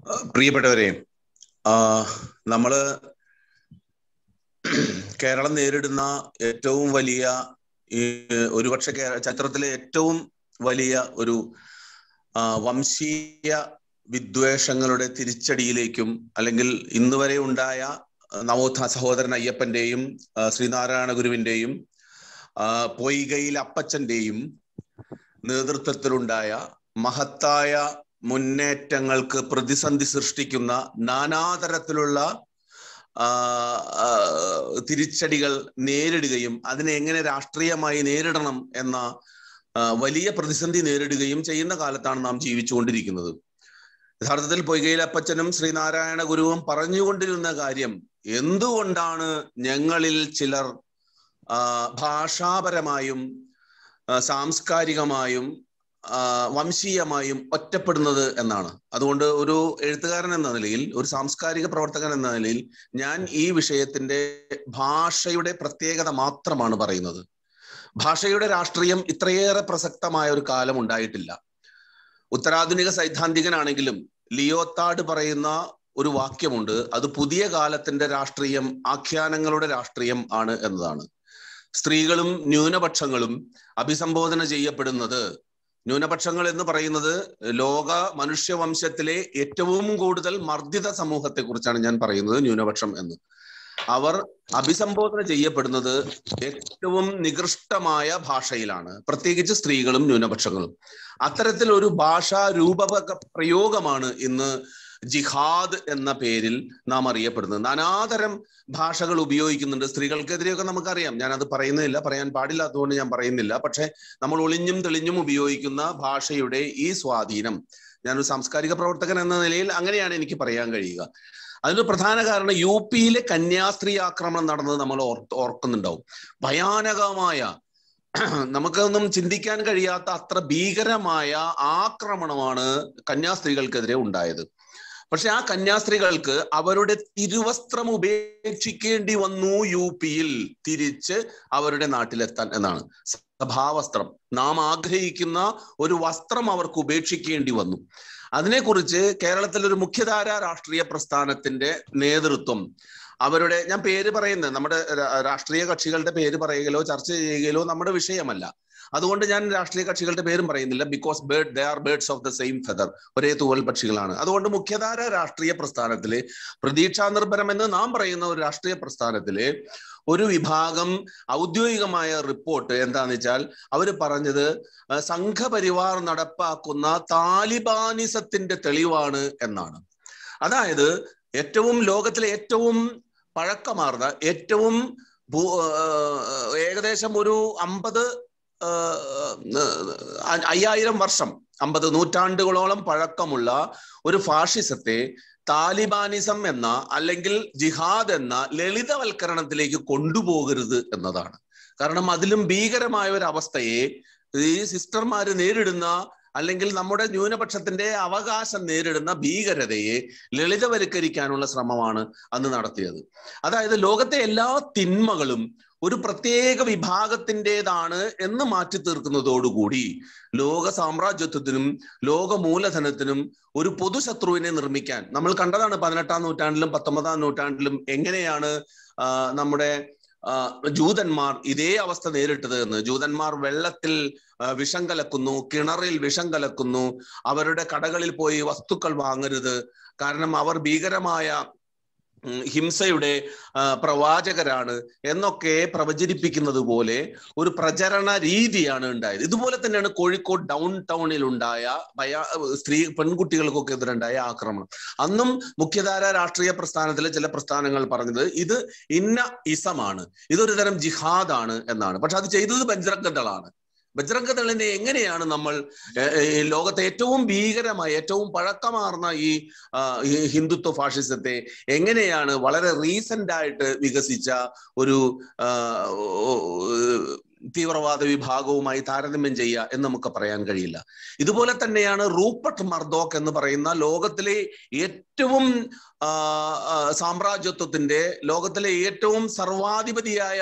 പ്രിയപ്പെട്ടവരെ, നമ്മള് കേരളം നേരിടുന്ന ഏറ്റവും വലിയ ഒരുപക്ഷെ ചരിത്രത്തിലെ ഏറ്റവും വലിയ ഒരു വംശീയ വിദ്വേഷങ്ങളുടെ തിരിച്ചടിയിലേക്കും, അല്ലെങ്കിൽ ഇന്ന് വരെ ഉണ്ടായ നവോത്ഥാന സഹോദരൻ അയ്യപ്പന്റെയും ശ്രീനാരായണ ഗുരുവിന്റെയും പൊയ്കയിൽ അപ്പച്ചന്റെയും നേതൃത്വത്തിലുണ്ടായ മഹത്തായ മുന്നേറ്റങ്ങൾക്ക് പ്രതിസന്ധി സൃഷ്ടിക്കുന്ന നാനാതരത്തിലുള്ള തിരിച്ചടികൾ നേരിടുകയും അതിനെ എങ്ങനെ രാഷ്ട്രീയമായി നേരിടണം എന്ന വലിയ പ്രതിസന്ധി നേരിടുകയും ചെയ്യുന്ന കാലത്താണ് നാം ജീവിച്ചുകൊണ്ടിരിക്കുന്നത്. യഥാർത്ഥത്തിൽ പൊയ്കയിൽ അപ്പച്ചനും ശ്രീനാരായണ ഗുരുവും പറഞ്ഞുകൊണ്ടിരുന്ന കാര്യം, എന്തുകൊണ്ടാണ് ഞങ്ങളിൽ ചിലർ ഭാഷാപരമായും സാംസ്കാരികമായും വംശീയമായും ഒറ്റപ്പെടുന്നത് എന്നാണ്. അതുകൊണ്ട് ഒരു എഴുത്തുകാരൻ എന്ന നിലയിൽ, ഒരു സാംസ്കാരിക പ്രവർത്തകൻ എന്ന നിലയിൽ ഞാൻ ഈ വിഷയത്തിന്റെ ഭാഷയുടെ പ്രത്യേകത മാത്രമാണ് പറയുന്നത്. ഭാഷയുടെ രാഷ്ട്രീയം ഇത്രയേറെ പ്രസക്തമായ ഒരു കാലം ഉണ്ടായിട്ടില്ല. ഉത്തരാധുനിക സൈദ്ധാന്തികനാണെങ്കിലും ലിയോത്താർഡ് പറയുന്ന ഒരു വാക്യമുണ്ട്, അത് പുതിയ കാലത്തിന്റെ രാഷ്ട്രീയം ആഖ്യാനങ്ങളുടെ രാഷ്ട്രീയം ആണ് എന്നതാണ്. സ്ത്രീകളും ന്യൂനപക്ഷങ്ങളും അഭിസംബോധന ചെയ്യപ്പെടുന്നത്, ന്യൂനപക്ഷങ്ങൾ എന്ന് പറയുന്നത് ലോക മനുഷ്യവംശത്തിലെ ഏറ്റവും കൂടുതൽ മർദ്ദിത സമൂഹത്തെ കുറിച്ചാണ് ഞാൻ പറയുന്നത് ന്യൂനപക്ഷം എന്ന്. അവർ അഭിസംബോധന ചെയ്യപ്പെടുന്നത് ഏറ്റവും നികൃഷ്ടമായ ഭാഷയിലാണ്, പ്രത്യേകിച്ച് സ്ത്രീകളും ന്യൂനപക്ഷങ്ങളും. അത്തരത്തിൽ ഒരു ഭാഷാ രൂപക പ്രയോഗമാണ് ഇന്ന് ജിഹാദ് എന്ന പേരിൽ നാം അറിയപ്പെടുന്നത്. നാനാതരം ഭാഷകൾ ഉപയോഗിക്കുന്നുണ്ട്. സ്ത്രീകൾക്കെതിരെയൊക്കെ നമുക്കറിയാം, ഞാനത് പറയുന്നില്ല, പറയാൻ പാടില്ലാത്തതുകൊണ്ട് ഞാൻ പറയുന്നില്ല. പക്ഷെ നമ്മൾ ഒളിഞ്ഞും തെളിഞ്ഞും ഉപയോഗിക്കുന്ന ഭാഷയുടെ ഈ സ്വാധീനം, ഞാനൊരു സാംസ്കാരിക പ്രവർത്തകൻ എന്ന നിലയിൽ അങ്ങനെയാണ് എനിക്ക് പറയാൻ കഴിയുക. അതിന് പ്രധാന കാരണം യു പിയിലെ കന്യാസ്ത്രീ ആക്രമണം നടന്നത് നമ്മൾ ഓർക്കുന്നുണ്ടാവും. ഭയാനകമായ, നമുക്കൊന്നും ചിന്തിക്കാൻ കഴിയാത്ത അത്ര ഭീകരമായ ആക്രമണമാണ് കന്യാസ്ത്രീകൾക്കെതിരെ ഉണ്ടായത്. പക്ഷെ ആ കന്യാസ്ത്രീകൾക്ക് അവരുടെ തിരുവസ്ത്രം ഉപേക്ഷിക്കേണ്ടി വന്നു യു പിയിൽ തിരിച്ച് അവരുടെ നാട്ടിലെത്താൻ എന്നാണ്. സഭാവസ്ത്രം, നാം ആഗ്രഹിക്കുന്ന ഒരു വസ്ത്രം അവർക്ക് ഉപേക്ഷിക്കേണ്ടി വന്നു. അതിനെക്കുറിച്ച് കേരളത്തിലെ ഒരു മുഖ്യധാര രാഷ്ട്രീയ പ്രസ്ഥാനത്തിന്റെ നേതൃത്വം അവരുടെ, ഞാൻ പേര് പറയുന്നത്, നമ്മുടെ രാഷ്ട്രീയ കക്ഷികളുടെ പേര് പറയുകയോ ചർച്ച ചെയ്യുകയോ നമ്മുടെ വിഷയമല്ല. അതുകൊണ്ട് ഞാൻ രാഷ്ട്രീയ കക്ഷികളുടെ പേരും പറയുന്നില്ല. Because they are birds of the same feather, ഒരേ തൂവൽ പക്ഷികളാണ്. അതുകൊണ്ട് മുഖ്യധാര രാഷ്ട്രീയ പ്രസ്ഥാനത്തിലെ, പ്രതീക്ഷാ നിർഭരം എന്ന് നാം പറയുന്ന ഒരു രാഷ്ട്രീയ പ്രസ്ഥാനത്തിലെ ഒരു വിഭാഗം ഔദ്യോഗികമായ റിപ്പോർട്ട് എന്താന്ന് വെച്ചാൽ, അവര് പറഞ്ഞത് സംഘപരിവാർ നടപ്പാക്കുന്ന താലിബാനിസത്തിന്റെ തെളിവാണ് എന്നാണ്. അതായത് ലോകത്തിലെ ഏറ്റവും പഴക്കമാർന്ന, ഏറ്റവും ഏകദേശം ഒരു 50,000 വർഷം, 50 നൂറ്റാണ്ടുകളോളം പഴക്കമുള്ള ഒരു ഫാഷിസത്തെ താലിബാനിസം എന്ന, അല്ലെങ്കിൽ ജിഹാദ് എന്ന ലളിതവൽക്കരണത്തിലേക്ക് കൊണ്ടുപോകരുത് എന്നതാണ്. കാരണം അതിലും ഭീകരമായ ഒരു അവസ്ഥയെ ഈ സിസ്റ്റർമാര് നേരിടുന്ന, അല്ലെങ്കിൽ നമ്മുടെ ന്യൂനപക്ഷത്തിന്റെ അവകാശം നേരിടുന്ന ഭീകരതയെ ലളിതവൽക്കരിക്കാനുള്ള ശ്രമമാണ് അന്ന് നടത്തിയത്. അതായത് ലോകത്തെ എല്ലാ തിന്മകളും ഒരു പ്രത്യേക വിഭാഗത്തിൻ്റെതാണ് എന്ന് മാറ്റി തീർക്കുന്നതോടുകൂടി ലോക സാമ്രാജ്യത്വത്തിനും ലോക മൂലധനത്തിനും ഒരു പൊതുശത്രുവിനെ നിർമ്മിക്കാൻ നമ്മൾ കണ്ടതാണ്. 18-ാം നൂറ്റാണ്ടിലും 19-ാം നൂറ്റാണ്ടിലും എങ്ങനെയാണ് നമ്മുടെ ജൂതന്മാർ ഇതേ അവസ്ഥ നേരിട്ടത് എന്ന്. ജൂതന്മാർ വെള്ളത്തിൽ വിഷം കലക്കുന്നു, കിണറിൽ വിഷം കലക്കുന്നു, അവരുടെ കടകളിൽ പോയി വസ്തുക്കൾ വാങ്ങരുത്, കാരണം അവർ ഭീകരമായ ഹിംസയുടെ പ്രവാചകരാണ് എന്നൊക്കെ പ്രവചരിപ്പിക്കുന്നത് പോലെ ഒരു പ്രചരണ രീതിയാണ് ഉണ്ടായത്. ഇതുപോലെ തന്നെയാണ് കോഴിക്കോട് ഡൗൺ ടൗണിൽ ഉണ്ടായ പെൺകുട്ടികൾക്കൊക്കെ എതിരുണ്ടായ ആക്രമണം. അന്നും മുഖ്യധാര രാഷ്ട്രീയ പ്രസ്ഥാനത്തിലെ ചില പ്രസ്ഥാനങ്ങൾ പറഞ്ഞത് ഇത് ഇന്ന ഇസമാണ്, ഇതൊരു തരം ജിഹാദാണ് എന്നാണ്. പക്ഷെ അത് ചെയ്തത് ബജ്രംഗദളാണ്. ബജ്രംഗദളിനെ എങ്ങനെയാണ് നമ്മൾ ലോകത്തെ ഏറ്റവും ഭീകരമായ, ഏറ്റവും പഴക്കമാർന്ന ഈ ഹിന്ദുത്വ ഫാഷിസത്തെ എങ്ങനെയാണ് വളരെ റീസെന്റ് ആയിട്ട് വികസിച്ച ഒരു തീവ്രവാദ വിഭാഗവുമായി താരതമ്യം ചെയ്യുക എന്ന് നമുക്ക് പറയാൻ കഴിയില്ല. ഇതുപോലെ തന്നെയാണ് റൂപ്പർട്ട് മർദോക്ക് എന്ന് പറയുന്ന ലോകത്തിലെ ഏറ്റവും സാമ്രാജ്യത്വത്തിന്റെ, ലോകത്തിലെ ഏറ്റവും സർവാധിപതിയായ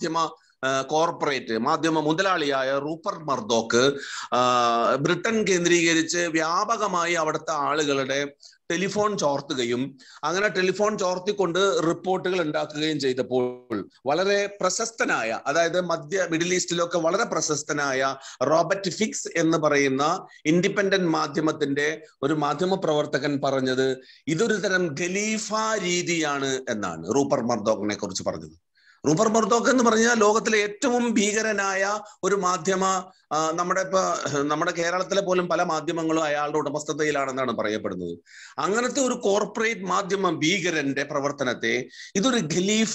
മാധ്യമ മുതലാളിയായ റൂപ്പർട്ട് മർദോക്ക് ബ്രിട്ടൻ കേന്ദ്രീകരിച്ച് വ്യാപകമായി അവിടുത്തെ ആളുകളുടെ ടെലിഫോൺ ചോർത്തുകയും അങ്ങനെ ടെലിഫോൺ ചോർത്തിക്കൊണ്ട് റിപ്പോർട്ടുകൾ ഉണ്ടാക്കുകയും ചെയ്തപ്പോൾ വളരെ പ്രശസ്തനായ, അതായത് മിഡിൽ ഈസ്റ്റിലൊക്കെ വളരെ പ്രശസ്തനായ റോബർട്ട് ഫിക്സ് എന്ന് പറയുന്ന ഇൻഡിപെൻഡന്റ് മാധ്യമത്തിന്റെ ഒരു മാധ്യമ പ്രവർത്തകൻ പറഞ്ഞത് ഇതൊരു തരം ഖലീഫ രീതിയാണ് എന്നാണ് റൂപ്പർട്ട് മർദോക്കിനെ കുറിച്ച് പറഞ്ഞത്. റൂപ്പർട്ട് മർദോക്ക് എന്ന് പറഞ്ഞാൽ ലോകത്തിലെ ഏറ്റവും ഭീകരനായ ഒരു മാധ്യമ, നമ്മുടെ കേരളത്തിലെ പോലും പല മാധ്യമങ്ങളും അയാളുടെ ഉടമസ്ഥതയിലാണെന്നാണ് പറയപ്പെടുന്നത്. അങ്ങനത്തെ ഒരു കോർപ്പറേറ്റ് മാധ്യമ ഭീകരന്റെ പ്രവർത്തനത്തെ ഇതൊരു ഖലീഫ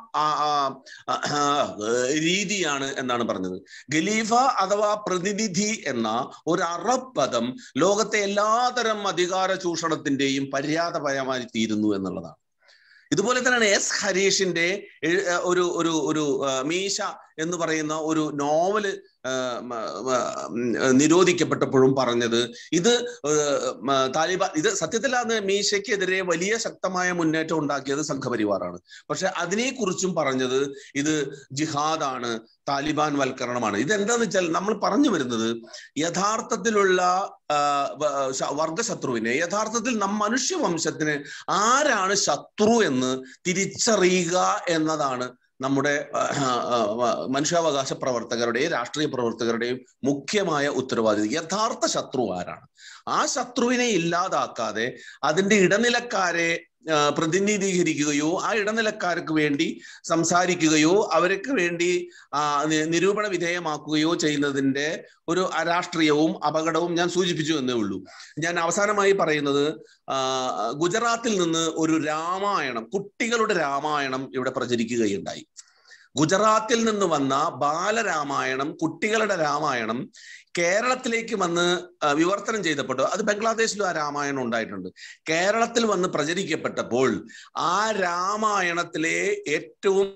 രീതിയാണ് എന്നാണ് പറഞ്ഞത്. ഖലീഫ അഥവാ പ്രതിനിധി എന്ന ഒരു അറബ് പദം ലോകത്തെ എല്ലാതരം അധികാര ചൂഷണത്തിന്റെയും പര്യാതപരമായി തീരുന്നു എന്നുള്ളതാണ്. ഇതുപോലെ തന്നെയാണ് എസ് ഹരീഷിന്റെ ഒരു മീശ എന്ന് പറയുന്ന ഒരു നോവല് നിരോധിക്കപ്പെട്ടപ്പോഴും പറഞ്ഞത് ഇത് താലിബാൻ, ഇത് സത്യത്തിൽ അന്ന് മീശയ്ക്കെതിരെ വലിയ ശക്തമായ മുന്നേറ്റം ഉണ്ടാക്കിയത് സംഘപരിവാറാണ്. പക്ഷെ അതിനെക്കുറിച്ചും പറഞ്ഞത് ഇത് ജിഹാദാണ്, താലിബാൻ വൽക്കരണമാണ്. ഇതെന്താന്ന് വെച്ചാൽ നമ്മൾ പറഞ്ഞു വരുന്നത് യഥാർത്ഥത്തിലുള്ള വർഗശത്രുവിനെ, യഥാർത്ഥത്തിൽ മനുഷ്യവംശത്തിന് ആരാണ് ശത്രു എന്ന് തിരിച്ചറിയുക എന്നതാണ് നമ്മുടെ മനുഷ്യാവകാശ പ്രവർത്തകരുടെയും രാഷ്ട്രീയ പ്രവർത്തകരുടെയും മുഖ്യമായ ഉത്തരവാദിത്വം. യഥാർത്ഥ ശത്രു ആരാണ്? ആ ശത്രുവിനെ ഇല്ലാതാക്കാതെ അതിന്റെ ഇടനിലക്കാരെ പ്രതിനിധീകരിക്കുകയോ ആ ഇടനിലക്കാർക്ക് വേണ്ടി സംസാരിക്കുകയോ അവർക്ക് വേണ്ടി നിരൂപണ വിധേയമാക്കുകയോ ചെയ്യുന്നതിന്റെ ഒരു അരാഷ്ട്രീയവും അപകടവും ഞാൻ സൂചിപ്പിച്ചു എന്നേ ഉള്ളൂ. ഞാൻ അവസാനമായി പറയുന്നത്, ഗുജറാത്തിൽ നിന്ന് ഒരു രാമായണം, കുട്ടികളുടെ രാമായണം ഇവിടെ പ്രചരിക്കുകയുണ്ടായി. ഗുജറാത്തിൽ നിന്ന് വന്ന ബാലരാമായണം, കുട്ടികളുടെ രാമായണം കേരളത്തിലേക്ക് വന്ന് വിവർത്തനം ചെയ്തപ്പെട്ടു. അത് ബംഗ്ലാദേശിലും ആ രാമായണം ഉണ്ടായിട്ടുണ്ട്. കേരളത്തിൽ വന്ന് പ്രചരിക്കപ്പെട്ടപ്പോൾ ആ രാമായണത്തിലെ ഏറ്റവും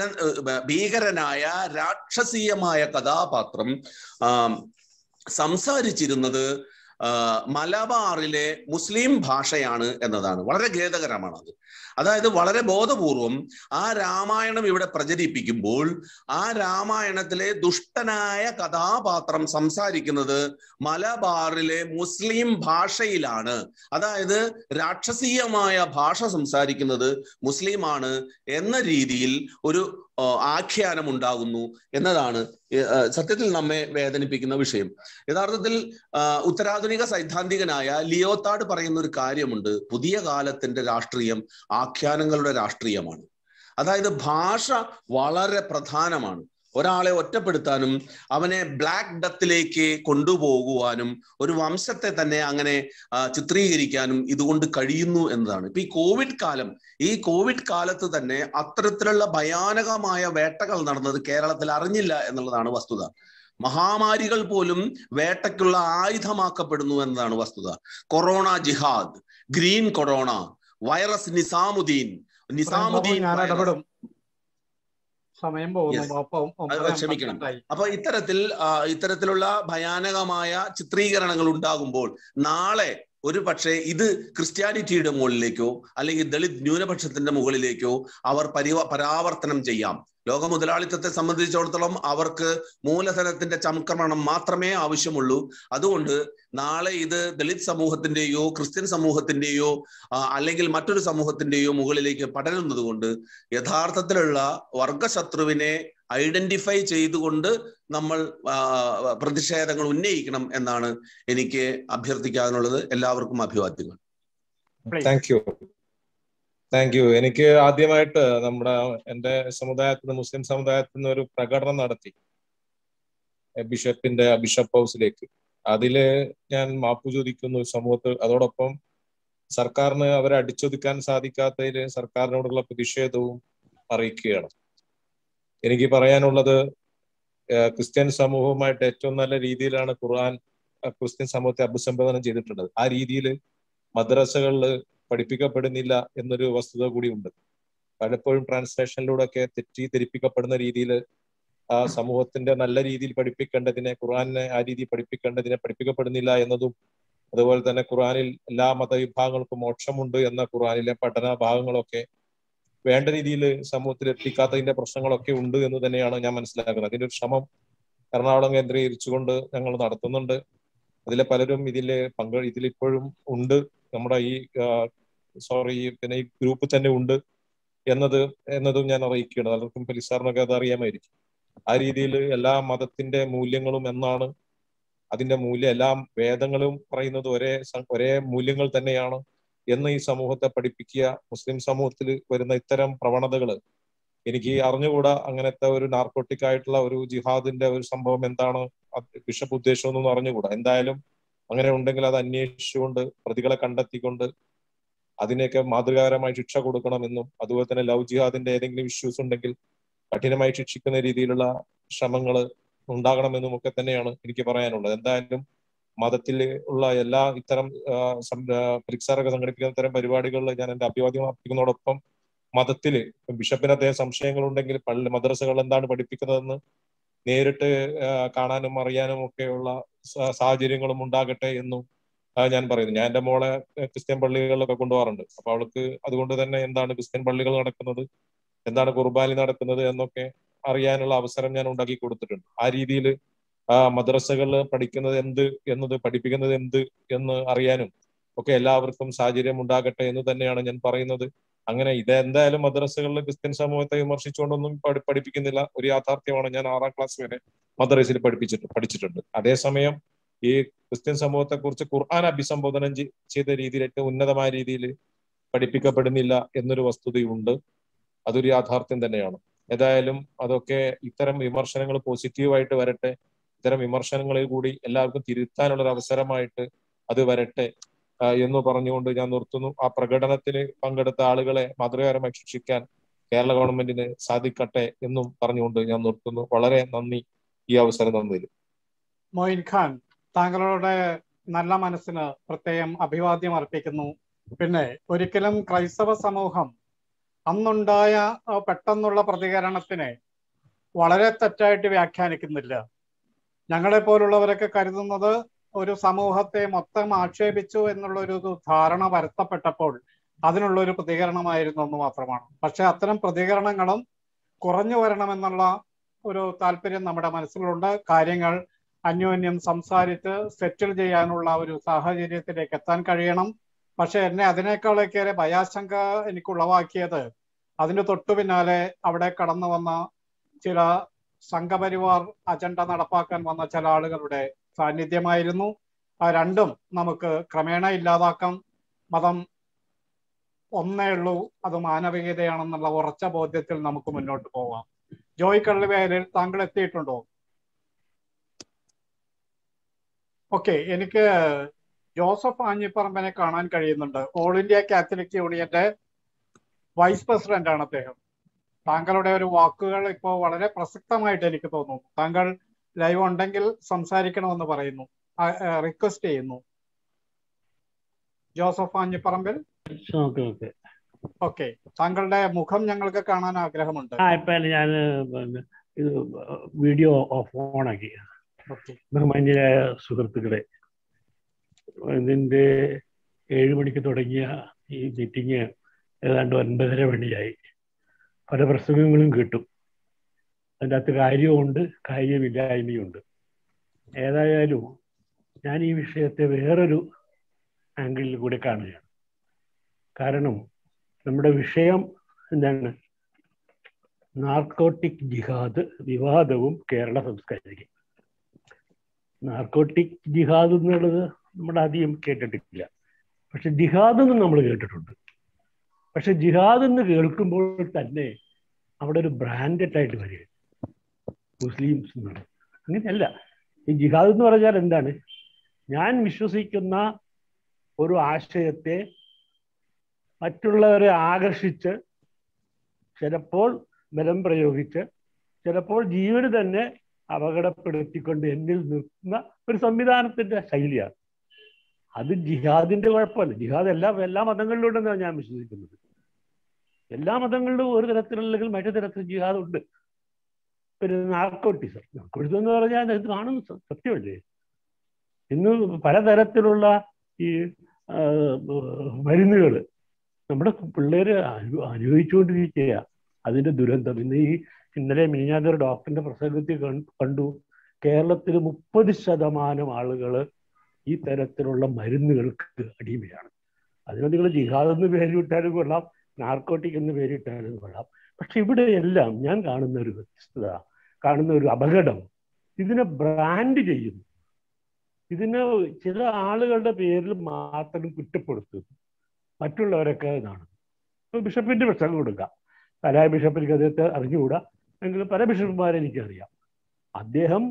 ഭീകരനായ രാക്ഷസീയമായ കഥാപാത്രം സംസാരിച്ചിരുന്നത് മലബാറിലെ മുസ്ലിം ഭാഷയാണ് എന്നതാണ്. വളരെ ഖേദകരമാണ് അത്. അതായത് വളരെ ബോധപൂർവം ആ രാമായണം ഇവിടെ പ്രചരിപ്പിക്കുമ്പോൾ ആ രാമായണത്തിലെ ദുഷ്ടനായ കഥാപാത്രം സംസാരിക്കുന്നത് മലബാറിലെ മുസ്ലിം ഭാഷയിലാണ്. അതായത് രാക്ഷസീയമായ ഭാഷ സംസാരിക്കുന്നത് മുസ്ലിമാണ് എന്ന രീതിയിൽ ഒരു ആഖ്യാനം ഉണ്ടാകുന്നു എന്നതാണ് സത്യത്തിൽ നമ്മെ വേദനിപ്പിക്കുന്ന വിഷയം. യഥാർത്ഥത്തിൽ ഉത്തരാധുനിക സൈദ്ധാന്തികനായ ലിയോത്താർഡ് പറയുന്ന ഒരു കാര്യമുണ്ട്, പുതിയ കാലത്തിന്റെ രാഷ്ട്രീയം ആഖ്യാനങ്ങളുടെ രാഷ്ട്രീയമാണ്. അതായത് ഭാഷ വളരെ പ്രധാനമാണ്. ഒരാളെ ഒറ്റപ്പെടുത്താനും അവനെ ബ്ലാക്ക് ഡെത്തിലേക്ക് കൊണ്ടുപോകുവാനും ഒരു വംശത്തെ തന്നെ അങ്ങനെ ചിത്രീകരിക്കാനും ഇതുകൊണ്ട് കഴിയുന്നു എന്നതാണ്. ഇപ്പൊ ഈ കോവിഡ് കാലത്ത് തന്നെ അത്തരത്തിലുള്ള ഭയാനകമായ വേട്ടകൾ നടന്നത് കേരളത്തിൽ അറിഞ്ഞില്ല എന്നുള്ളതാണ് വസ്തുത. മഹാമാരികൾ പോലും വേട്ടയ്ക്കുള്ള ആയുധമാക്കപ്പെടുന്നു എന്നതാണ് വസ്തുത. കൊറോണ ജിഹാദ്, ഗ്രീൻ കൊറോണ, വൈറസ് നിസാമുദ്ദീൻ സമയം പോകുന്നു, ക്ഷമിക്കണം. അപ്പൊ ഇത്തരത്തിലുള്ള ഭയാനകമായ ചിത്രീകരണങ്ങൾ ഉണ്ടാകുമ്പോൾ നാളെ ഒരു പക്ഷേ ഇത് ക്രിസ്ത്യാനിറ്റിയുടെ മുകളിലേക്കോ അല്ലെങ്കിൽ ദളിത് ന്യൂനപക്ഷത്തിന്റെ മുകളിലേക്കോ അവർ പരാവർത്തനം ചെയ്യാം. ലോക മുതലാളിത്തത്തെ സംബന്ധിച്ചിടത്തോളം അവർക്ക് മൂലധനത്തിന്റെ ചംക്രമണം മാത്രമേ ആവശ്യമുള്ളൂ. അതുകൊണ്ട് നാളെ ഇത് ദളിത് സമൂഹത്തിന്റെയോ ക്രിസ്ത്യൻ സമൂഹത്തിന്റെയോ അല്ലെങ്കിൽ മറ്റൊരു സമൂഹത്തിന്റെയോ മുകളിലേക്ക് പടരുന്നത് കൊണ്ട് യഥാർത്ഥത്തിലുള്ള വർഗശത്രുവിനെ ഐഡന്റിഫൈ ചെയ്തുകൊണ്ട് നമ്മൾ പ്രതിഷേധങ്ങൾ ഉന്നയിക്കണം എന്നാണ് എനിക്ക് അഭ്യർത്ഥിക്കാനുള്ളത്. എല്ലാവർക്കും അഭിവാദ്യങ്ങൾ. Thank you. എനിക്ക് ആദ്യമായിട്ട് എൻ്റെ സമുദായത്തിൽ നിന്ന്, മുസ്ലിം സമുദായത്തിൽ നിന്ന് ഒരു പ്രകടനം നടത്തി ബിഷപ്പ് ഹൗസിലേക്ക്. അതില് ഞാൻ മാപ്പ് ചോദിക്കുന്നു സമൂഹത്തിൽ. അതോടൊപ്പം സർക്കാരിന് അവരെ അടിച്ചൊതുക്കാൻ സാധിക്കാത്തതിൽ സർക്കാരിനോടുള്ള പ്രതിഷേധവും അറിയിക്കുകയാണ്. എനിക്ക് പറയാനുള്ളത്, ക്രിസ്ത്യൻ സമൂഹവുമായിട്ട് ഏറ്റവും നല്ല രീതിയിലാണ് ഖുർആൻ ക്രിസ്ത്യൻ സമൂഹത്തെ അഭിസംബോധന ചെയ്തിട്ടുള്ളത്. ആ രീതിയിൽ മദ്രസകളിൽ പഠിപ്പിക്കപ്പെടുന്നില്ല എന്നൊരു വസ്തുത കൂടിയുണ്ട്. പലപ്പോഴും ട്രാൻസ്ലേഷനിലൂടെ ഒക്കെ തെറ്റിദ്ധരിപ്പിക്കപ്പെടുന്ന രീതിയിൽ ആ സമൂഹത്തിന്റെ നല്ല രീതിയിൽ പഠിപ്പിക്കേണ്ടതിനെ, ഖുർആനെ ആ രീതിയിൽ പഠിപ്പിക്കപ്പെടുന്നില്ല എന്നതും, അതുപോലെ തന്നെ ഖുർആനിൽ എല്ലാ മതവിഭാഗങ്ങൾക്കും മോക്ഷമുണ്ട് എന്ന ഖുർആനിലെ പഠന ഭാഗങ്ങളൊക്കെ വേണ്ട രീതിയിൽ സമൂഹത്തിൽ എത്തിക്കാത്തതിന്റെ പ്രശ്നങ്ങളൊക്കെ ഉണ്ട് എന്ന് തന്നെയാണ് ഞാൻ മനസ്സിലാക്കുന്നത്. അതിന്റെ ഒരു ശ്രമം എറണാകുളം കേന്ദ്രീകരിച്ചുകൊണ്ട് ഞങ്ങൾ നടത്തുന്നുണ്ട്. അതിലെ പലരും ഇതിലിപ്പോഴും ഉണ്ട് നമ്മുടെ ഈ പിന്നെ ഈ ഗ്രൂപ്പിൽ തന്നെ ഉണ്ട് എന്നതും ഞാൻ അറിയിക്കുകയാണ്. പലർക്കും ഫെലിസാറിനൊക്കെ അത് അറിയാമായിരിക്കും. ആ രീതിയിൽ എല്ലാ മതത്തിന്റെ മൂല്യങ്ങളും എന്നാണ് അതിന്റെ മൂല്യം, എല്ലാ വേദങ്ങളും പറയുന്നത് ഒരേ മൂല്യങ്ങൾ തന്നെയാണ് എന്ന് ഈ സമൂഹത്തെ പഠിപ്പിക്കുക. മുസ്ലിം സമൂഹത്തിൽ വരുന്ന ഇത്തരം പ്രവണതകൾ എനിക്ക് അറിഞ്ഞുകൂടാ. അങ്ങനത്തെ ഒരു നാർക്കോട്ടിക് ആയിട്ടുള്ള ഒരു ജിഹാദിന്റെ ഒരു സംഭവം എന്താണ് ബിഷപ്പ് ഉദ്ദേശമെന്നൊന്നും അറിഞ്ഞുകൂടാ. എന്തായാലും അങ്ങനെ ഉണ്ടെങ്കിൽ അത് അന്വേഷിച്ചുകൊണ്ട് പ്രതികളെ കണ്ടെത്തിക്കൊണ്ട് അതിനെയൊക്കെ മാതൃകാപരമായി ശിക്ഷ കൊടുക്കണമെന്നും, അതുപോലെ തന്നെ ലവ് ജിഹാദിന്റെ ഏതെങ്കിലും ഇഷ്യൂസ് ഉണ്ടെങ്കിൽ കഠിനമായി ശിക്ഷിക്കുന്ന രീതിയിലുള്ള ശ്രമങ്ങൾ ഉണ്ടാകണമെന്നും ഒക്കെ തന്നെയാണ് എനിക്ക് പറയാനുള്ളത്. എന്തായാലും മതത്തിൽ ഉള്ള എല്ലാ ഇത്തരം ഫെലിക്സാറൊക്കെ സംഘടിപ്പിക്കുന്ന ഇത്തരം പരിപാടികളിൽ ഞാൻ എന്റെ അഭിവാദ്യം അർപ്പിക്കുന്നതോടൊപ്പം മതത്തില് ബിഷപ്പിന് അദ്ദേഹം സംശയങ്ങളുണ്ടെങ്കിൽ മദ്രസകൾ എന്താണ് പഠിപ്പിക്കുന്നതെന്ന് നേരിട്ട് കാണാനും അറിയാനും ഒക്കെയുള്ള സാഹചര്യങ്ങളും ഉണ്ടാകട്ടെ എന്നും ഞാൻ പറയുന്നു. ഞാൻ എൻ്റെ മോളെ ക്രിസ്ത്യൻ പള്ളികളിലൊക്കെ കൊണ്ടുപോകാറുണ്ട്. അപ്പൊ അവൾക്ക് അതുകൊണ്ട് തന്നെ എന്താണ് ക്രിസ്ത്യൻ പള്ളികൾ നടക്കുന്നത്, എന്താണ് കുർബാനി നടക്കുന്നത് എന്നൊക്കെ അറിയാനുള്ള അവസരം ഞാൻ ഉണ്ടാക്കി കൊടുത്തിട്ടുണ്ട്. ആ രീതിയിൽ മദ്രസകളിൽ പഠിക്കുന്നത് പഠിപ്പിക്കുന്നത് എന്ത് എന്ന് അറിയാനും ഒക്കെ എല്ലാവർക്കും സാഹചര്യം ഉണ്ടാകട്ടെ എന്ന് തന്നെയാണ് ഞാൻ പറയുന്നത്. അങ്ങനെ ഇതെന്തായാലും മദ്രസകളിൽ ക്രിസ്ത്യൻ സമൂഹത്തെ വിമർശിച്ചുകൊണ്ടൊന്നും പഠിപ്പിക്കുന്നില്ല. ഒരു യാഥാർത്ഥ്യമാണ്. ഞാൻ 6ാം ക്ലാസ് വരെ മദ്രസയിൽ പഠിച്ചിട്ടുണ്ട്. അതേസമയം ഈ ക്രിസ്ത്യൻ സമൂഹത്തെ കുറിച്ച് ഖുർആൻ അഭിസംബോധന ചെയ്ത രീതിയിൽ ഏറ്റവും ഉന്നതമായ രീതിയിൽ പഠിപ്പിക്കപ്പെടുന്നില്ല എന്നൊരു വസ്തുതയുണ്ട്. അതൊരു യാഥാർത്ഥ്യം തന്നെയാണ്. ഏതായാലും അതൊക്കെ ഇത്തരം വിമർശനങ്ങൾ പോസിറ്റീവായിട്ട് വരട്ടെ. ഇത്തരം വിമർശനങ്ങളിൽ കൂടി എല്ലാവർക്കും തിരുത്താനുള്ള ഒരു അവസരമായിട്ട് അത് വരട്ടെ എന്ന് പറഞ്ഞുകൊണ്ട് ഞാൻ നിർത്തുന്നു. ആ പ്രകടനത്തിൽ പങ്കെടുത്ത ആളുകളെ മാതൃകാപരമായി ശിക്ഷിക്കാൻ കേരള ഗവൺമെന്റിന് സാധിക്കട്ടെ എന്നും പറഞ്ഞുകൊണ്ട് ഞാൻ നിർത്തുന്നു. വളരെ നന്ദി ഈ അവസരം തന്നതിൽ. മൊയിൻ ഖാൻ, താങ്കളുടെ നല്ല മനസ്സിന് പ്രത്യേകം അഭിവാദ്യം അർപ്പിക്കുന്നു. പിന്നെ ഒരിക്കലും ക്രൈസ്തവ സമൂഹം അന്നുണ്ടായ പെട്ടെന്നുള്ള പ്രതികരണത്തിനെ വളരെ തെറ്റായിട്ട് വ്യാഖ്യാനിക്കുന്നില്ല. ഞങ്ങളെ പോലുള്ളവരൊക്കെ കരുതുന്നത് ഒരു സമൂഹത്തെ മൊത്തം ആക്ഷേപിച്ചു എന്നുള്ളൊരു ധാരണ വരുത്തപ്പെട്ടപ്പോൾ അതിനുള്ളൊരു പ്രതികരണമായിരുന്നു എന്ന് മാത്രമാണ്. പക്ഷെ അത്തരം പ്രതികരണങ്ങളും കുറഞ്ഞു വരണമെന്നുള്ള ഒരു താല്പര്യം നമ്മുടെ മനസ്സിലുണ്ട്. കാര്യങ്ങൾ അന്യോന്യം സംസാരിച്ച് സെറ്റിൽ ചെയ്യാനുള്ള ഒരു സാഹചര്യത്തിലേക്ക് എത്താൻ കഴിയണം. പക്ഷെ എന്നെ അതിനേക്കാളേക്കേറെ ഭയാശങ്ക എനിക്കുളവാക്കിയത് അതിന് തൊട്ടു പിന്നാലെ അവിടെ കടന്നു വന്ന ചില സംഘപരിവാർ അജണ്ട നടപ്പാക്കാൻ വന്ന ചില ആളുകളുടെ സാന്നിധ്യമായിരുന്നു. ആ രണ്ടും നമുക്ക് ക്രമേണ ഇല്ലാതാക്കാം. മതം ഒന്നേ ഉള്ളൂ, അത് മാനവികതയാണെന്നുള്ള ഉറച്ച ബോധ്യത്തിൽ നമുക്ക് മുന്നോട്ട് പോകാം. ജോയ് കള്ളിവേലിൽ താങ്കൾ എത്തിയിട്ടുണ്ടോ? ഓക്കെ, എനിക്ക് ജോസഫ് ആഞ്ഞിപ്പറമ്പിനെ കാണാൻ കഴിയുന്നുണ്ട്. ഓൾ ഇന്ത്യ കാത്തലിക് യൂണിയന്റെ വൈസ് പ്രസിഡന്റ് ആണ് അദ്ദേഹം. താങ്കളുടെ ഒരു വാക്കുകൾ ഇപ്പോൾ വളരെ പ്രസക്തമായിട്ട് എനിക്ക് തോന്നുന്നു. താങ്കൾ ലൈവ് ഉണ്ടെങ്കിൽ സംസാരിക്കണമെന്ന് പറയുന്നു, റിക്വസ്റ്റ് ചെയ്യുന്നു. ജോസഫ് ആഞ്ഞിപ്പറമ്പിൽ, ഓക്കെ, താങ്കളുടെ മുഖം ഞങ്ങൾക്ക് കാണാൻ ആഗ്രഹമുണ്ട്. ഞാൻ ഇത് വീഡിയോ ഓണാക്കി. ബഹുമാന്യരായ സുഹൃത്തുക്കളെ, ഇതിന്റെ 7 മണിക്ക് തുടങ്ങിയ ഈ മീറ്റിംഗ് ഏതാണ്ട് 9:30 മണിയായി. പല പ്രസംഗങ്ങളും കേട്ടു. അതിൻ്റെ അകത്ത് കാര്യമുണ്ട്, കാര്യമില്ലായ്മയുണ്ട്. ഏതായാലും ഞാൻ ഈ വിഷയത്തെ വേറൊരു ആംഗിളിൽ കൂടെ കാണുകയാണ്. കാരണം നമ്മുടെ വിഷയം എന്താണ്? നാർക്കോട്ടിക് ജിഹാദ് വിവാദവും കേരള സംസ്കാരിക്കും. നാർക്കോട്ടിക് ജിഹാദ് എന്നുള്ളത് നമ്മൾ അധികം കേട്ടിട്ടില്ല. പക്ഷെ ജിഹാദ് എന്ന് നമ്മൾ കേട്ടിട്ടുണ്ട്. പക്ഷെ ജിഹാദ് എന്ന് കേൾക്കുമ്പോൾ തന്നെ അവിടെ ഒരു ബ്രാൻഡഡ് ആയിട്ട് വരിക മുസ്ലിംസ് എന്നാണ്. അങ്ങനെയല്ല. ഈ ജിഹാദ് എന്ന് പറഞ്ഞാൽ എന്താണ്? ഞാൻ വിശ്വസിക്കുന്ന ഒരു ആശയത്തെ മറ്റുള്ളവരെ ആകർഷിച്ച്, ചിലപ്പോൾ ബലം പ്രയോഗിച്ച്, ചിലപ്പോൾ ജീവന് തന്നെ അപകടപ്പെടുത്തിക്കൊണ്ട് എന്നിൽ നിർത്തുന്ന ഒരു സംവിധാനത്തിന്റെ ശൈലിയാണ്. അത് ജിഹാദിന്റെ കുഴപ്പമല്ല. ജിഹാദ് എല്ലാ മതങ്ങളിലുണ്ടെന്നാണ് ഞാൻ വിശ്വസിക്കുന്നത്. എല്ലാ മതങ്ങളിലും ഒരു തരത്തിലല്ലെങ്കിൽ മറ്റു തരത്തിൽ ജിഹാദ് ഉണ്ട്. പിന്നെ നാർക്കോട്ടിസം എന്ന് പറഞ്ഞാൽ ഇത് കാണുന്ന സത്യമല്ലേ? ഇന്ന് പലതരത്തിലുള്ള ഈ മരുന്നുകൾ നമ്മുടെ പിള്ളേര് അനുഭവിച്ചുകൊണ്ടിരിക്കുക. അതിന്റെ ദുരന്തം ഇന്നലെ മിനിഞ്ഞാന്നൊരു ഡോക്ടറിന്റെ പ്രസംഗത്തിൽ കണ്ടു. കേരളത്തിൽ 30% ആളുകൾ ഈ തരത്തിലുള്ള മരുന്നുകൾക്ക് അടിമയാണ്. അതിന് നിങ്ങൾ ജിഹാദ് എന്ന് പേരിട്ടാലും കൊള്ളാം, നാർക്കോട്ടിക് എന്ന് പേരിട്ടാലും കൊള്ളാം. പക്ഷെ ഇവിടെ എല്ലാം ഞാൻ കാണുന്ന ഒരു വ്യത്യസ്തത, കാണുന്ന ഒരു അപകടം, ഇതിനെ ബ്രാൻഡ് ചെയ്യുന്നു. ഇതിനെ ചില ആളുകളുടെ പേരിൽ മാത്രം കുറ്റപ്പെടുത്തുന്നു, മറ്റുള്ളവരൊക്കെ ഇതാണ്. ഇപ്പൊ ബിഷപ്പിന്റെ പ്രസംഗം കൊടുക്കാം, കലായ ബിഷപ്പിന് അദ്ദേഹത്തെ അറിഞ്ഞുകൂടാ, എങ്കിലും പല ബിഷപ്പുമാരെ എനിക്കറിയാം. അദ്ദേഹം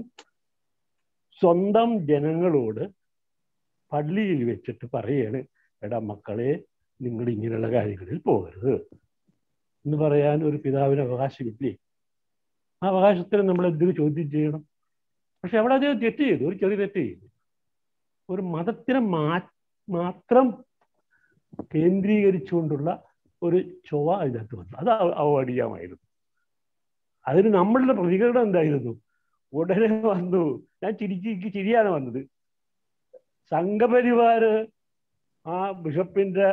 സ്വന്തം ജനങ്ങളോട് പള്ളിയിൽ വെച്ചിട്ട് പറയാണ്, എടാ മക്കളെ, നിങ്ങൾ ഇങ്ങനെയുള്ള കാര്യങ്ങളിൽ പോകരുത് എന്ന് പറയാൻ ഒരു പിതാവിന് അവകാശമില്ലേ? ആ അവകാശത്തിന് നമ്മൾ എന്തിനു ചോദ്യം ചെയ്യണം? പക്ഷെ അവിടെ അദ്ദേഹം തെറ്റ് ചെയ്തു, ഒരു ചെറിയ തെറ്റ് ചെയ്തു. ഒരു മതത്തിനെ മാത്രം കേന്ദ്രീകരിച്ചുകൊണ്ടുള്ള ഒരു ചൊവ്വ അതിനകത്ത് വന്നു. അത് അവോയ്ഡ് ചെയ്യാമായിരുന്നു. അതിന് നമ്മളുടെ പ്രതികരണം എന്തായിരുന്നു? ഉടനെ വന്നു, ഞാൻ ചിരിയാണ് വന്നത്. സംഘപരിവാര് ആ ബിഷപ്പിന്റെ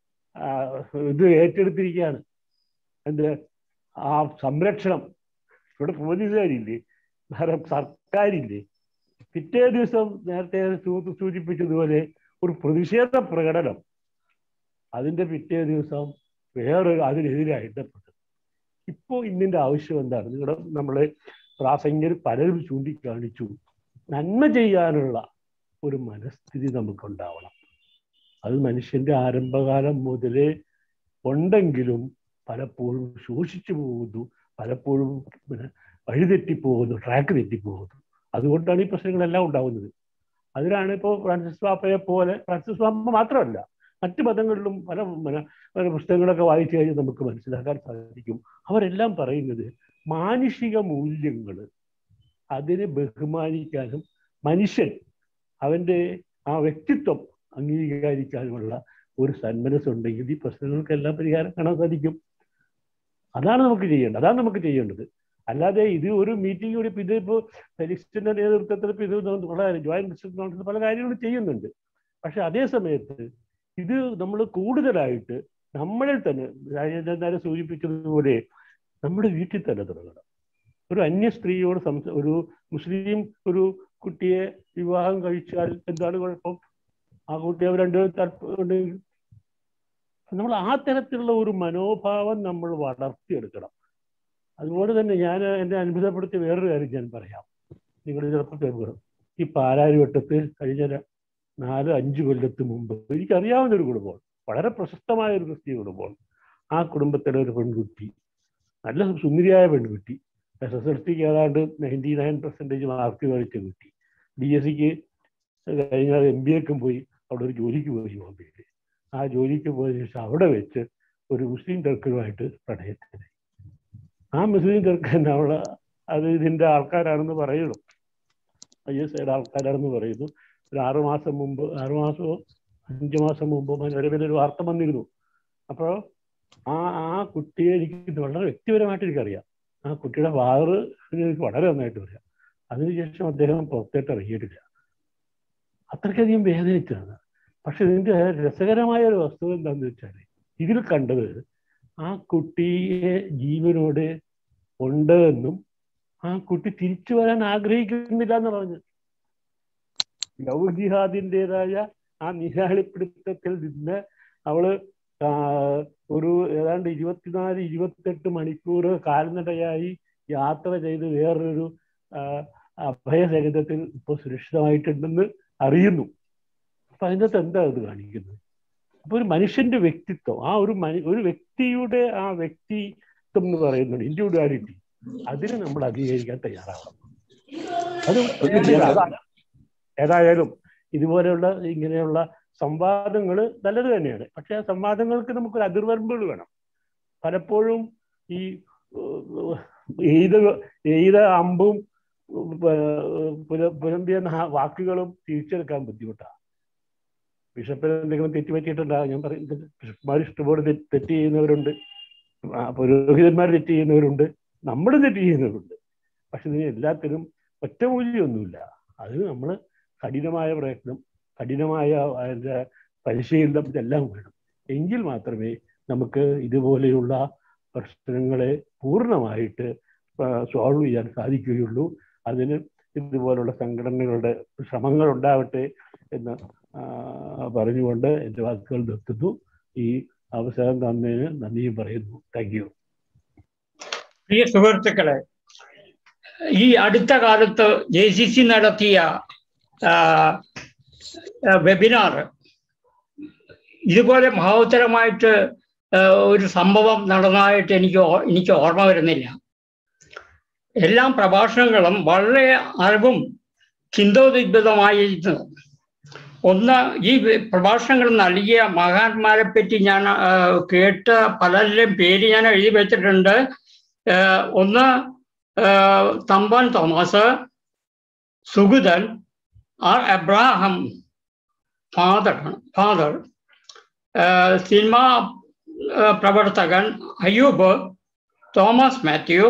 ഇത് ഏറ്റെടുത്തിരിക്കുകയാണ്. എന്ത് ആ സംരക്ഷണം. ഇവിടെ പോലീസുകാരില്ലേ, സർക്കാരില്ലേ? പിറ്റേ ദിവസം നേരത്തെ സൂചിപ്പിച്ചതുപോലെ ഒരു പ്രതിഷേധ പ്രകടനം, അതിന്റെ പിറ്റേ ദിവസം വേറൊരു അതിനെതിരായിട്ട്. ഇപ്പോൾ ഇന്നിന്റെ ആവശ്യം എന്താണ്? നമ്മളെ പ്രാസംഗികർ പലരും ചൂണ്ടിക്കാണിച്ചു, നന്മ ചെയ്യാനുള്ള ഒരു മനസ്ഥിതി നമുക്കുണ്ടാവണം. അത് മനുഷ്യന്റെ ആരംഭകാലം മുതലേ ഉണ്ടെങ്കിലും പലപ്പോഴും ശോഷിച്ചു പോകുന്നു, പലപ്പോഴും വഴിതെറ്റിപ്പോകുന്നു, ട്രാക്ക് തെറ്റിപ്പോകുന്നു. അതുകൊണ്ടാണ് ഈ പ്രശ്നങ്ങളെല്ലാം ഉണ്ടാകുന്നത്. അതിനാണ് ഇപ്പോൾ ഫ്രാൻസിസ് പാപ്പയെ പോലെ, ഫ്രാൻസിസ് പാപ്പ മാത്രമല്ല മറ്റു മതങ്ങളിലും പല പുസ്തകങ്ങളൊക്കെ വായിച്ചു കഴിഞ്ഞാൽ നമുക്ക് മനസ്സിലാക്കാൻ സാധിക്കും. അവരെല്ലാം പറയുന്നത് മാനുഷിക മൂല്യങ്ങൾ അതിനെ ബഹുമാനിക്കാനും മനുഷ്യൻ അവൻ്റെ ആ വ്യക്തിത്വം അംഗീകരിക്കാനുമുള്ള ഒരു സന്മനസ്സുണ്ടെങ്കിൽ ഈ പ്രശ്നങ്ങൾക്കെല്ലാം പരിഹാരം കാണാൻ സാധിക്കും. അതാണ് നമുക്ക് ചെയ്യേണ്ടത്. അല്ലാതെ ഇത് ഒരു മീറ്റിംഗ് കൂടി ഇതിപ്പോൾ ഫെലിക്സിന്റെ നേതൃത്വത്തിൽ ഇത് ജോയിന്റ് ഡിസ്ട്രിക്ട് പല കാര്യങ്ങളും ചെയ്യുന്നുണ്ട്. പക്ഷെ അതേ സമയത്ത് ഇത് നമ്മൾ കൂടുതലായിട്ട് നമ്മളിൽ തന്നെ നേരെ സൂചിപ്പിച്ചതുപോലെ നമ്മുടെ വീട്ടിൽ തന്നെ തുടങ്ങണം. ഒരു അന്യ സ്ത്രീയോട് ഒരു മുസ്ലിം ഒരു കുട്ടിയെ വിവാഹം കഴിച്ചാൽ എന്താണ് കുഴപ്പം? ആ കുട്ടി അവർ രണ്ടുപേരും നമ്മൾ ആ തരത്തിലുള്ള ഒരു മനോഭാവം നമ്മൾ വളർത്തിയെടുക്കണം. അതുപോലെ തന്നെ ഞാൻ എന്നെ അത്ഭുതപ്പെടുത്തിയ വേറൊരു കാര്യം ഞാൻ പറയാം. നിങ്ങൾ ചിലപ്പോൾ കേൾക്കണം. ഈ പാലാരിവട്ടത്ത് കഴിഞ്ഞ 4-5 കൊല്ലത്ത് മുമ്പ് എനിക്കറിയാവുന്ന ഒരു കുടുംബമാണ്, വളരെ പ്രശസ്തമായ ഒരു ക്രിസ്ത്യൻ കുടുംബമാണ്. ആ കുടുംബത്തിലെ ഒരു പെൺകുട്ടി, നല്ല സുന്ദരിയായ പെൺകുട്ടി, SSLCക്ക് ഏതാണ്ട് 99% മാർക്ക് മേടിച്ച കുട്ടി, BSCക്ക് കഴിഞ്ഞാൽ MBAക്കും പോയി, അവിടെ ഒരു ജോലിക്ക് പോയി ബോംബെയിൽ. ആ ജോലിക്ക് പോയ ശേഷം അവിടെ വെച്ച് ഒരു മുസ്ലിം ചെറുക്കനുമായിട്ട് പ്രണയത്തിനായി. ആ മുസ്ലിം ചെറുക്കൻ അത് ഇതിൻ്റെ ആൾക്കാരാണെന്ന് പറയുന്നു, ISIയുടെ ആൾക്കാരാണെന്ന് പറയുന്നു. ഒരു 5 മാസം മുമ്പോ 5 മാസം മുമ്പോ ഒരു വാർത്ത വന്നിരുന്നു. അപ്പോൾ ആ കുട്ടിയെ എനിക്ക് വളരെ വ്യക്തിപരമായിട്ട് എനിക്കറിയാം. ആ കുട്ടിയുടെ ഫാദർ എനിക്ക് വളരെ നന്നായിട്ട് അറിയാം. അതിനുശേഷം അദ്ദേഹം പുറത്തേട്ട് ഇറങ്ങിയിട്ടില്ല. അത്രയ്ക്കധികം വേദനിച്ചാണ്. പക്ഷെ ഇതിൻ്റെ രസകരമായ ഒരു വസ്തുത എന്താണെന്ന് വെച്ചാൽ, ഇതിൽ കണ്ടത് ആ കുട്ടിയെ ജീവനോടെ ഉണ്ട് എന്നും ആ കുട്ടി തിരിച്ചു വരാൻ ആഗ്രഹിക്കുന്നില്ല എന്ന് പറഞ്ഞു. ലവ് ജിഹാദിൻ്റെതായ ആ നിരാളിപ്പിടുത്തത്തിൽ നിന്ന് അവള് ഒരു ഏതാണ്ട് 24-28 മണിക്കൂർ കാൽനടയായി യാത്ര ചെയ്ത് വേറൊരു അഭയസഹിതത്തിൽ ഇപ്പോൾ സുരക്ഷിതമായിട്ടുണ്ടെന്ന് അറിയുന്നു. അപ്പൊ അതിനകത്ത് എന്താ ഇത് കാണിക്കുന്നത്? അപ്പൊ ഒരു മനുഷ്യന്റെ വ്യക്തിത്വം, ആ ഒരു വ്യക്തിയുടെ ആ വ്യക്തിത്വം എന്ന് പറയുന്നത് ഇൻഡിവിജ്വാലിറ്റി, അതിന് നമ്മൾ അംഗീകരിക്കാൻ തയ്യാറാവണം. അത് ഏതായാലും ഇതുപോലെയുള്ള ഇങ്ങനെയുള്ള സംവാദങ്ങൾ നല്ലത് തന്നെയാണ്. പക്ഷെ ആ സംവാദങ്ങൾക്ക് നമുക്കൊരു അതിർവരമ്പുകൾ വേണം. പലപ്പോഴും ഈ എയ്ത അമ്പും പുലമ്പിയ വാക്കുകളും തിരിച്ചെടുക്കാൻ ബുദ്ധിമുട്ടാണ്. ബിഷപ്പിന് എന്തെങ്കിലും തെറ്റുപറ്റിയിട്ടുണ്ടാകും. ഞാൻ പറയുന്നത് ബിഷപ്പ്മാർ ഇഷ്ടംപോലെ തെറ്റ് ചെയ്യുന്നവരുണ്ട്, പുരോഹിതന്മാർ തെറ്റ് ചെയ്യുന്നവരുണ്ട്, നമ്മളും തെറ്റ് ചെയ്യുന്നവരുണ്ട്. പക്ഷെ ഇതിന് എല്ലാത്തിനും ഒറ്റമൂല്യമൊന്നുമില്ല. അത് നമ്മൾ കഠിനമായ പ്രയത്നം, കഠിനമായ അതിൻ്റെ പരിശീലനം ഇതെല്ലാം വേണം. എങ്കിൽ മാത്രമേ നമുക്ക് ഇതുപോലെയുള്ള പ്രശ്നങ്ങളെ പൂർണ്ണമായിട്ട് സോൾവ് ചെയ്യാൻ സാധിക്കുകയുള്ളൂ. അതിന് ഇതുപോലുള്ള സംഘടനകളുടെ ശ്രമങ്ങൾ ഉണ്ടാവട്ടെ എന്ന് പറഞ്ഞുകൊണ്ട് എൻ്റെ വാക്കുകൾ നിർത്തുന്നു. ഈ അവസരം തന്നതിന് നന്ദിയും പറയുന്നു. Thank you. പ്രിയ സുഹൃത്തുക്കളെ, ഈ അടുത്ത കാലത്ത് JCC നടത്തിയ വെബിനാർ ഇതുപോലെ മഹോത്തരമായിട്ട് ഒരു സംഭവം നടന്നതായിട്ട് എനിക്ക് ഓർമ്മ വരുന്നില്ല. എല്ലാ പ്രഭാഷണങ്ങളും വളരെ അറിവും ചിന്തോദ്ഭുതമായിരുന്നു. ഒന്ന്, ഈ പ്രഭാഷണങ്ങൾ നൽകിയ മഹാന്മാരെ പറ്റി ഞാൻ കേട്ട പലരുടെയും പേര് ഞാൻ എഴുതി വെച്ചിട്ടുണ്ട്. ഒന്ന് Thampan Thomas, Sugathan, R Abraham father, cinema പ്രവർത്തകൻ അയ്യൂബ്, തോമസ് മാത്യു,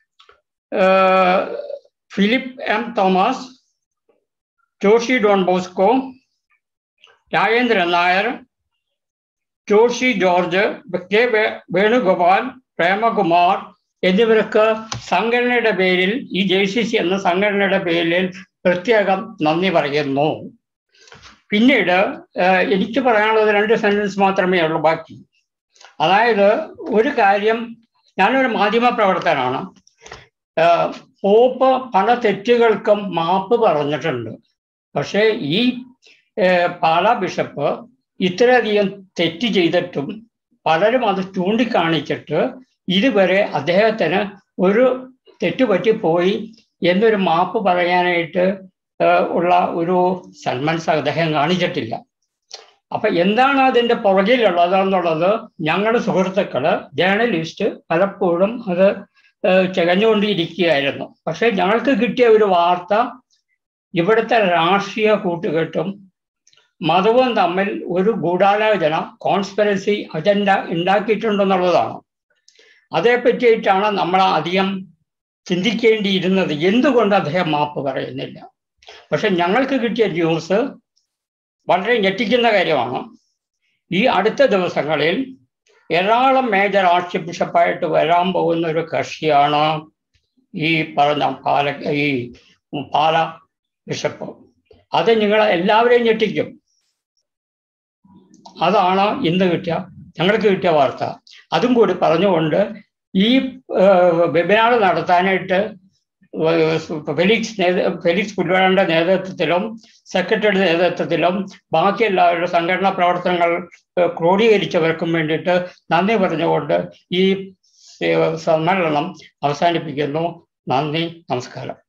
ഫിലിപ്പ് M. തോമസ്, ജോഷി ഡോൺ ബോസ്കോ, രാജേന്ദ്രൻ നായർ, ജോഷി ജോർജ്, K. വേണുഗോപാൽ, പ്രേമകുമാർ എന്നിവർക്ക് സംഘടനയുടെ പേരിൽ, ഈ JCC എന്ന സംഘടനയുടെ പേരിൽ പ്രത്യേകം നന്ദി പറയുന്നു. പിന്നീട് എനിക്ക് പറയാനുള്ളത് 2 സെന്റൻസ് മാത്രമേ ഉള്ളൂ ബാക്കി. അതായത്, ഒരു കാര്യം, ഞാനൊരു മാധ്യമ പ്രവർത്തകനാണ്. പോപ്പ് പല തെറ്റുകൾക്കും മാപ്പ് പറഞ്ഞിട്ടുണ്ട്. പക്ഷേ ഈ പാലാ ബിഷപ്പ് ഇത്രയധികം തെറ്റ് ചെയ്തിട്ടും പലരും അത് ചൂണ്ടിക്കാണിച്ചിട്ട് ഇതുവരെ അദ്ദേഹത്തിന് ഒരു തെറ്റുപറ്റിപ്പോയി എന്നൊരു മാപ്പ് പറയാനായിട്ട് ഉള്ള ഒരു സന്മനസ് അദ്ദേഹം കാണിച്ചിട്ടില്ല. അപ്പൊ എന്താണ് അതിൻ്റെ പുറകിലുള്ളതെന്നുള്ളത് ഞങ്ങളുടെ സുഹൃത്തുക്കള് ജേർണലിസ്റ്റ് പലപ്പോഴും അത് ചകഞ്ഞുകൊണ്ടിരിക്കുകയായിരുന്നു. പക്ഷെ ഞങ്ങൾക്ക് കിട്ടിയ ഒരു വാർത്ത ഇവിടുത്തെ രാഷ്ട്രീയ കൂട്ടുകെട്ടും മതവും തമ്മിൽ ഒരു ഗൂഢാലോചന, കോൺസ്പിറസി അജണ്ട ഉണ്ടാക്കിയിട്ടുണ്ടെന്നുള്ളതാണ്. അതേ പറ്റിയിട്ടാണ് നമ്മൾ അധികം ചിന്തിക്കേണ്ടിയിരുന്നത്. എന്തുകൊണ്ട് അദ്ദേഹം മാപ്പ് പറയുന്നില്ല? പക്ഷെ ഞങ്ങൾക്ക് കിട്ടിയ ന്യൂസ് വളരെ ഞെട്ടിക്കുന്ന കാര്യമാണ്. ഈ അടുത്ത ദിവസങ്ങളിൽ എറണാകുളം മേജർ ആർച്ച് ബിഷപ്പായിട്ട് വരാൻ പോകുന്ന ഒരു കക്ഷിയാണ് ഈ പറഞ്ഞ പാലാ ബിഷപ്പ്. അത് നിങ്ങൾ എല്ലാവരെയും ഞെട്ടിക്കും. അതാണ് ഇന്ന് ഞങ്ങൾക്ക് കിട്ടിയ വാർത്ത. അതും കൂടി പറഞ്ഞുകൊണ്ട് ഈ വെബിനാർ നടത്താനായിട്ട് ഫെലിക്സ് പുൽവാടയുടെ നേതൃത്വത്തിലും സെക്രട്ടറിയുടെ നേതൃത്വത്തിലും ബാക്കി എല്ലാവരുടെ സംഘടനാ പ്രവർത്തനങ്ങൾ ക്രോഡീകരിച്ചവർക്കും വേണ്ടിയിട്ട് നന്ദി പറഞ്ഞുകൊണ്ട് ഈ സമ്മേളനം അവസാനിപ്പിക്കുന്നു. നന്ദി, നമസ്കാരം.